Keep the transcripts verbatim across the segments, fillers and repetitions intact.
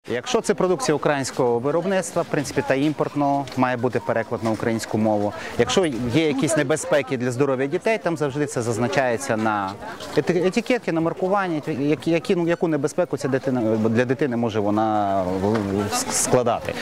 Якщо це продукція українського виробництва, в принципі, та імпортного, має бути переклад на українську мову. Якщо є якісь небезпеки для здоров'я дітей, там завжди це зазначається на етикетки, на маркуванні, які, ну, яку небезпеку ця дитина, для дитини може вона складати.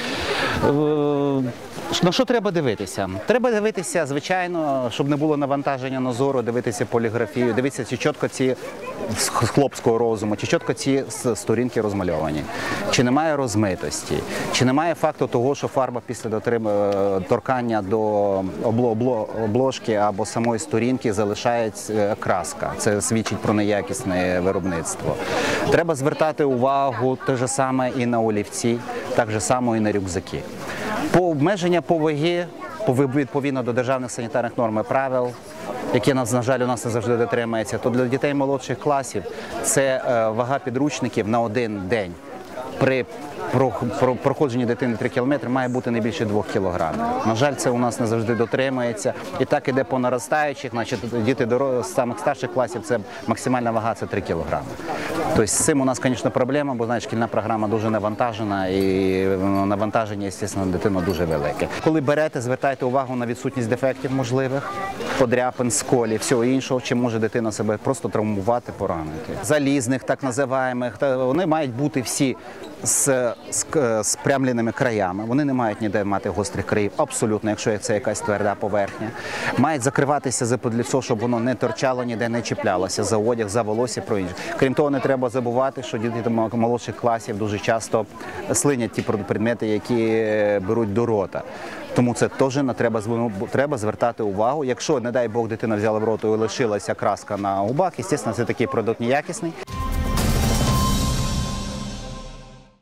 На що треба дивитися? Треба дивитися, звичайно, щоб не було навантаження на зору, дивитися поліграфію, дивитися, чи чітко ці з хлопського розуму, чи чітко ці сторінки розмальовані, чи немає розмитості, чи немає факту того, що фарба після торкання до обложки або самої сторінки залишає краска. Це свідчить про неякісне виробництво. Треба звертати увагу те ж саме і на олівці, так же само і на рюкзаки. По обмеження по ваги, відповідно до державних санітарних норм і правил, які, на жаль, у нас не завжди дотримуються, то для дітей молодших класів це вага підручників на один день. При проходженні дитини три кілометри має бути не більше двох кілограмів. На жаль, це у нас не завжди дотримується. І так іде по наростаючих, значить, діти з самих старших класів, це максимальна вага – це три кілограми. Тобто з цим у нас, звісно, проблема, бо, знаєш, шкільна програма дуже навантажена і навантаження, звісно, на дитину дуже велике. Коли берете, звертайте увагу на відсутність дефектів можливих, подряпин, сколів, всього іншого, чим може дитина себе просто травмувати, поранити. Залізних, так називаємих, вони мають бути всі з спрямленими краями, вони не мають ніде мати гострих країв, абсолютно, якщо це якась тверда поверхня. Мають закриватися заподліцо, щоб воно не торчало, ніде не чіплялося за одяг, за волосся, про інше. Крім того, не треба забувати, що діти молодших класів дуже часто слинять ті предмети, які беруть до рота. Тому це теж треба, треба звертати увагу. Якщо, не дай Бог, дитина взяла в рот і лишилася краска на губах, звісно, це такий продукт неякісний.